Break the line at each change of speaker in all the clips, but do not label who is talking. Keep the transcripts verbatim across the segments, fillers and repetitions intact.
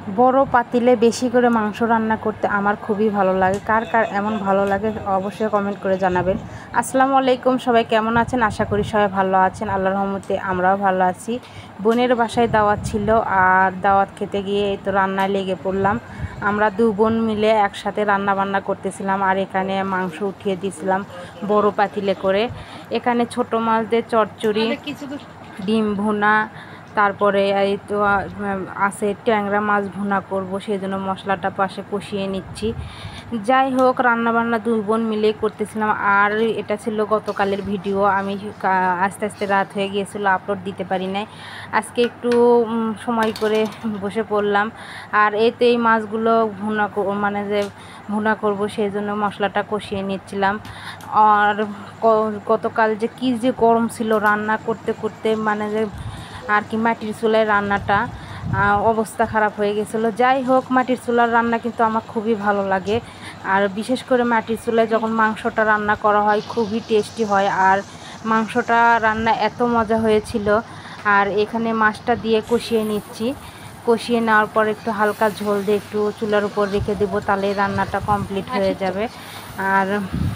বড় পাতিলে বেশি করে মাংস রান্না করতে আমার খুবই ভালো লাগে। কার কার এমন ভালো লাগে অবশ্যই কমেন্ট করে জানাবেন। আসসালামু আলাইকুম, সবাই কেমন আছেন? আশা করি সবাই ভালো আছেন। আল্লাহর রহমতে আমরাও ভালো আছি। বোনের বাসায় দাওয়াত ছিল, আর দাওয়াত খেতে গিয়ে এই তো রান্নায় লেগে পড়লাম। আমরা দু বোন মিলে একসাথে রান্না বান্না করতেছিলাম, আর এখানে মাংস উঠিয়ে দিয়েছিলাম বড় পাতিলে করে। এখানে ছোট মাছ দিয়ে চচ্চড়ি, ডিম ভুনা, তারপরে এই তো আছে ট্যাংরা মাছ ভুনা করব, সেই জন্য মশলাটা পাশে কষিয়ে নিচ্ছি। যাই হোক, রান্নাবান্না দুই বোন মিলে করতেছিলাম। আর এটা ছিল গতকালের ভিডিও। আমি আস্তে আস্তে রাত হয়ে গিয়েছিলো, আপলোড দিতে পারি নাই। আজকে একটু সময় করে বসে পড়লাম। আর এই তো এই মাছগুলো ভুনা মানে যে ভুনা করব, সেই জন্য মশলাটা কষিয়ে নিচ্ছিলাম। আর গতকাল যে কী যে গরম ছিল, রান্না করতে করতে মানে যে আর কি মাটির চুলায় রান্নাটা অবস্থা খারাপ হয়ে গেছিলো। যাই হোক, মাটির চুলার রান্না কিন্তু আমার খুবই ভালো লাগে। আর বিশেষ করে মাটির চুলায় যখন মাংসটা রান্না করা হয় খুবই টেস্টি হয়। আর মাংসটা রান্না এত মজা হয়েছিল। আর এখানে মাছটা দিয়ে কষিয়ে নিচ্ছি। কষিয়ে নেওয়ার পর একটু হালকা ঝোল দিয়ে একটু চুলার উপর রেখে দেবো, তাহলে রান্নাটা কমপ্লিট হয়ে যাবে। আর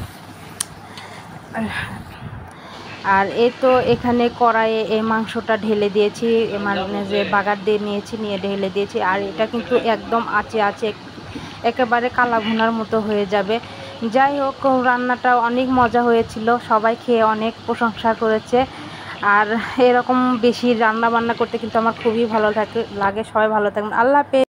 আর এই তো এখানে কড়াইয়ে এই মাংসটা ঢেলে দিয়েছি, মানে যে বাগার দিয়ে নিয়েছি, নিয়ে ঢেলে দিয়েছি। আর এটা কিন্তু একদম আঁচে আঁচে একেবারে কালা ভুনার মতো হয়ে যাবে। যাই হোক, রান্নাটা অনেক মজা হয়েছিল, সবাই খেয়ে অনেক প্রশংসা করেছে। আর এরকম বেশি রান্না বান্না করতে কিন্তু আমার খুবই ভালো থাকে লাগে। সবাই ভালো থাকবেন, আল্লাহ হাফেজ।